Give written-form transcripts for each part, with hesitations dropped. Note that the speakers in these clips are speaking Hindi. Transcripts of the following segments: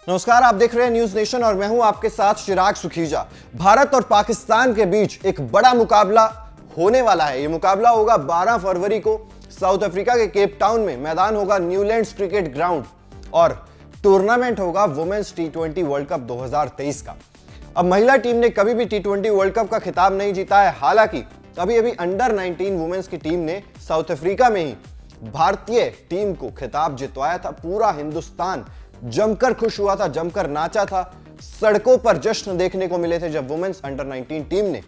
नमस्कार, आप देख रहे हैं न्यूज नेशन और मैं हूं आपके साथ चिराग सुखीजा। भारत और पाकिस्तान के बीच एक बड़ा मुकाबला होने वाला है। यह मुकाबला होगा 12 फरवरी को साउथ अफ्रीका के केप टाउन में। मैदान होगा न्यूलैंड्स क्रिकेट ग्राउंड और टूर्नामेंट होगा वुमेन्स T20 वर्ल्ड कप 2023 का। अब महिला टीम ने कभी भी T20 वर्ल्ड कप का खिताब नहीं जीता है। हालांकि अभी अभी अंडर 19 वुमेन्स की टीम ने साउथ अफ्रीका में ही भारतीय टीम को खिताब जितवाया था। पूरा हिंदुस्तान जमकर खुश हुआ था, जमकर नाचा था, सड़कों पर जश्न देखने को मिले थे जब वुमेन्स अंडर 19 टीम ने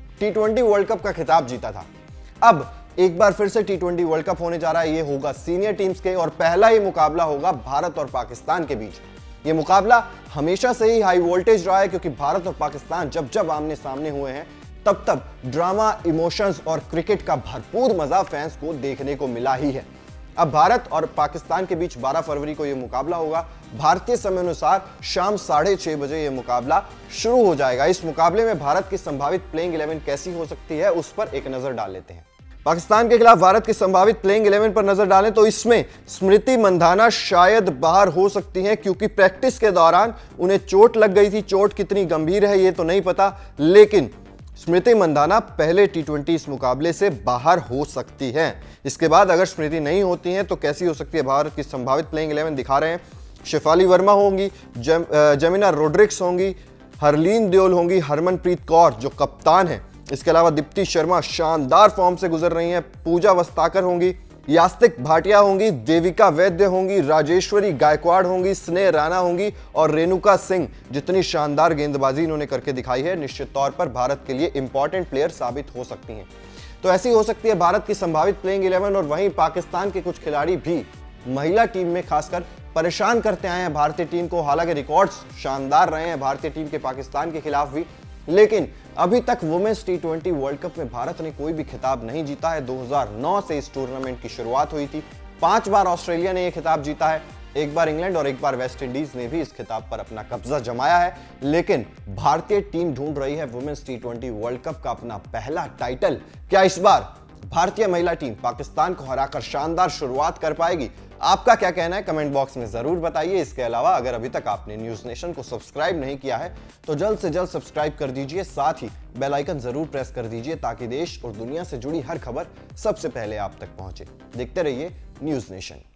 T20 वर्ल्ड कप का खिताब जीता था। अब एक बार फिर से T20 वर्ल्ड कप होने जा रहा है। ये होगा सीनियर टीम्स के और पहला ही मुकाबला होगा भारत और पाकिस्तान के बीच। ये मुकाबला हमेशा से ही हाई वोल्टेज रहा है क्योंकि भारत और पाकिस्तान जब जब आमने सामने हुए हैं तब तब ड्रामा, इमोशंस और क्रिकेट का भरपूर मजा फैंस को देखने को मिला ही है। अब भारत और पाकिस्तान के बीच 12 फरवरी को यह मुकाबला होगा। भारतीय समय अनुसार शाम 6:30 बजे यह मुकाबला शुरू हो जाएगा। इस मुकाबले में भारत की संभावित प्लेइंग 11 कैसी हो सकती है उस पर एक नजर डाल लेते हैं। पाकिस्तान के खिलाफ भारत की संभावित प्लेइंग 11 पर नजर डालें तो इसमें स्मृति मंधाना शायद बाहर हो सकती हैं क्योंकि प्रैक्टिस के दौरान उन्हें चोट लग गई थी। चोट कितनी गंभीर है ये तो नहीं पता, लेकिन स्मृति मंधाना पहले T20 इस मुकाबले से बाहर हो सकती है। इसके बाद अगर स्मृति नहीं होती हैं तो कैसी हो सकती है भारत की संभावित प्लेइंग 11 दिखा रहे हैं। शेफाली वर्मा होंगी, जेमिना रोड्रिक्स होंगी, हरलीन देओल होंगी, हरमनप्रीत कौर जो कप्तान है, इसके अलावा दीप्ति शर्मा शानदार फॉर्म से गुजर रही हैं, पूजा वस्ताकर होंगी, यास्तिक भाटिया होंगी, देविका वैद्य होंगी, राजेश्वरी गायकवाड़ होंगी, स्नेह राणा होंगी और रेणुका सिंह। जितनी शानदार गेंदबाजी इन्होंने करके दिखाई है निश्चित तौर पर भारत के लिए इंपॉर्टेंट प्लेयर साबित हो सकती हैं। तो ऐसी हो सकती है भारत की संभावित प्लेइंग 11 और वहीं पाकिस्तान के कुछ खिलाड़ी भी महिला टीम में खासकर परेशान करते आए हैं भारतीय टीम को। हालांकि रिकॉर्ड्स शानदार रहे हैं भारतीय टीम के पाकिस्तान के खिलाफ भी, लेकिन अभी तक वुमेन्स T20 वर्ल्ड कप में भारत ने कोई भी खिताब नहीं जीता है। 2009 से इस टूर्नामेंट की शुरुआत हुई थी। 5 बार ऑस्ट्रेलिया ने यह खिताब जीता है, एक बार इंग्लैंड और एक बार वेस्ट इंडीज ने भी इस खिताब पर अपना कब्जा जमाया है। लेकिन भारतीय टीम ढूंढ रही है वुमेन्स T20 वर्ल्ड कप का अपना पहला टाइटल। क्या इस बार भारतीय महिला टीम पाकिस्तान को हराकर शानदार शुरुआत कर पाएगी? आपका क्या कहना है कमेंट बॉक्स में जरूर बताइए। इसके अलावा अगर अभी तक आपने न्यूज नेशन को सब्सक्राइब नहीं किया है तो जल्द से जल्द सब्सक्राइब कर दीजिए, साथ ही बेल आइकन जरूर प्रेस कर दीजिए ताकि देश और दुनिया से जुड़ी हर खबर सबसे पहले आप तक पहुंचे। देखते रहिए न्यूज नेशन।